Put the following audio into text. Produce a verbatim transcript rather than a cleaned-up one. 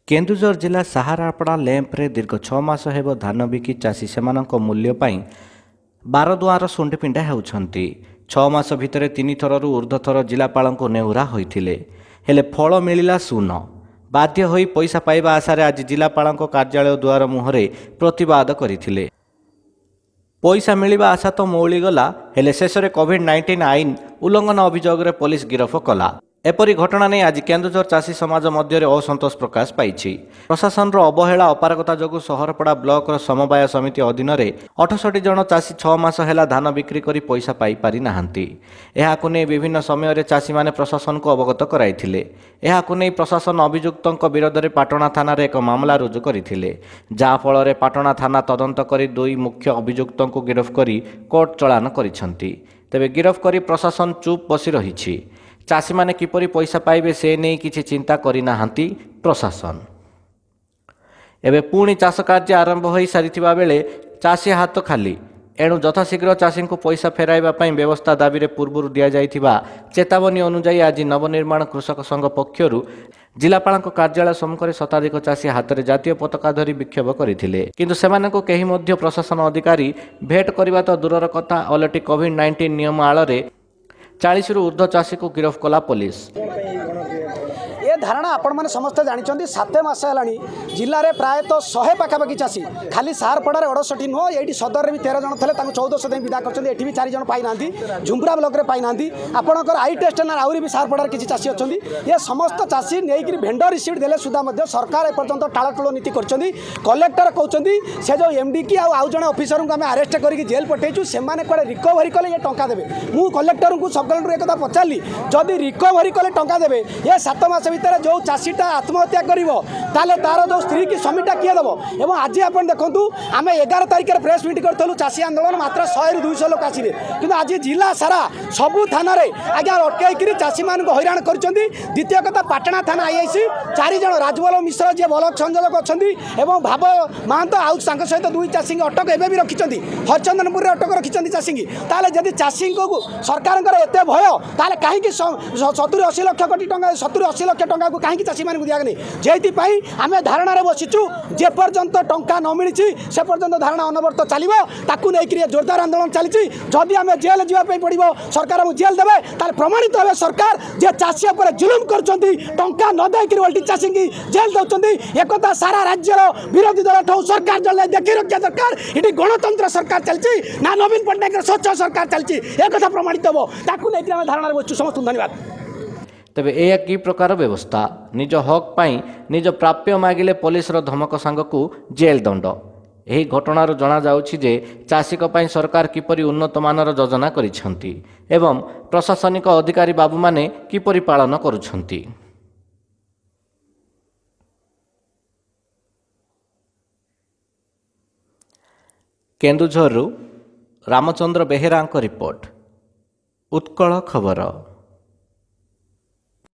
केन्दुझर जिला साहारापड़ा लैंप्रे दीर्घ छः मास हेब धान बिकी चाषी सेमानक मूल्य पाई बारदुआर शुंडी पिंडा होउछंती। छः मास भितर तीन थरु ऊर्ध्व थर जिलापाल नेहुरा होइथिले हेले फल मिलिला शून। बाध्य होई पैसा पाइबा आशारे आज जिलापाल कार्यालय द्वार मुहरे प्रतिवाद करथिले। पैसा मिलिबा आशा तो मौलीगला हेले शेषरे कोविड नाइंटीन आईन उल्लंघन अभियोग रे पुलिस गिरफ कला। एपरी घटना नहीं आज केन्दुझर चाषी समाज मध्य असंतोष प्रकाश पाई। प्रशासन अवहेला अपारगता जो सहरपड़ा ब्लॉक समवाय समिति अधीन अठसठी जन चाषी छः मास है धान बिक्री कर पैसा पाई पारि नाहांती। एहाकु नहीं विभिन्न समय चाषी माने प्रशासन को अवगत कराइथिले। एहाकु नहीं प्रशासन अभियुक्त विरोध में पाटना थाना एक मामला रुजु करथिले, जा फल पाटना थाना तदंत कर दुई मुख्य अभियुक्त को गिरफ कर कोर्ट चलाण करिसेंती। तेबे गिरफ कर प्रशासन चुप बसी रही। चाषी माने किपरि पैसा पाइबे से नहीं किछि चिंता करि नाहांती प्रशासन। एबे पुणी चाष कार्य आरंभ हो सारिथिबा बेले चाषी हाथ खाली। एणु यथाशीघ्र चाषी को पैसा फेराइबा पई व्यवस्था दाबी रे पूर्व दिया जाइथिबा चेतावनी अनुसार आज नवनिर्माण कृषक संघ पक्षरु जिलापाल कार्यालय सम्मुखें शताधिक चाषी हाथ में जातीय पताका धरी विक्षोभ करथिले, किंतु सेमानंको केही मध्य प्रशासन अधिकारी भेट करबा तो दूरर कथा अलरेडी कोविड नाइंटीन नियम आଳରେ चालीस रु ऊर्ध्व चाषी को गिरफ कला पुलिस। ये धारणा आपण मैंने समस्त जानते सात मस है जिले में प्रायतः शहे पाखापाखि चाषी खाली सारपड़े अड़सठी नुह ये सदर भी तेरह जन थे चौदह दे विदा कर भी चार जन पाई ना झुम्पुरा ब्लॉक में पाई ना आपंकर आई टेस्ट ना आहरी भी सारपड़ार किसी चाषी अच्छा ये समस्त चाषी नहीं भेंडर रिसीट देले सुधा सरकार एपर्तंत टालटुल नीति कर कलेक्टर कहते से जो एमडी की आउ जड़े ऑफिसर को आम अरेस्ट करके जेल पठेचु से कड़े रिकवरी कले ये टंका देवे। मुझ कलेक्टर को सब कलेक्टर एक पचारि जदि रिकवरी कले टंका देवे ये सात मास भीतर जो चाषीटा आत्महत्या करिवो ताले तार जो स्त्री की स्वामीटा किए देव। एवं आज आप देखूँ आम एगार तारिख में प्रेस मीट करूँ चाषी आंदोलन मात्र शहे रु दुईश लोक आसिले कि आज जिला सारा सबू थाना आज्ञा अटकई चाषी मान हईराण कर। द्वितीय कथा पाटना थाना आईआईसी चार जन राजबल मिश्र जी ब्लॉक संयोजक अच्छा भाव महांत आउ सहित दुई चाषी अटक एवं भी रखिंट हरचंदनपुर में अटक रखिंट चाषी ताले जदि चाषी को सरकार एत भय ताले कहीं सतुरी अशी लक्ष कोटी टंका सतुरी अशी लक्ष टंका को कहीं चाषी मानक दिया नहीं जेपाई आम धारणा बसीचु जे पर्यंत टंका न मिली से पर्यंत धारणा अनवर्त चलो ताकू नहीं जोरदार आंदोलन चली। जदि आम जेल जावाई पड़ो सरकार जेल देवे ताले प्रमाणित हे सरकार जे चाषी पर जुलुम कर टंका न देकर ओल्टी चाषी की जेल दौरान एक सारा राज्यर विरोधी दल ठू सरकार जल देखी रखा दरकार ये गणतंत्र सरकार चलती ना नवीन पट्टनायक स्वच्छ सरकार चलती एक प्रमाणित हम ताकू नहीं आम धारणा बसु। समस्त धन्यवाद। तेबे ए कि प्रकार व्यवस्था निज हक पाई निज प्राप्य मागिले पुलिस धमक सांग को जेल दंड। यही घटनार जना जाउछि जे चाषीक पाई सरकार किपरि उन्नत मानर योजना करिसेंती एवं प्रशासनिक अधिकारी बाबू माने किपरि पालन करुछंती। केन्दुझरु रामचंद्र बेहेरांक रिपोर्ट, उत्कल खबर।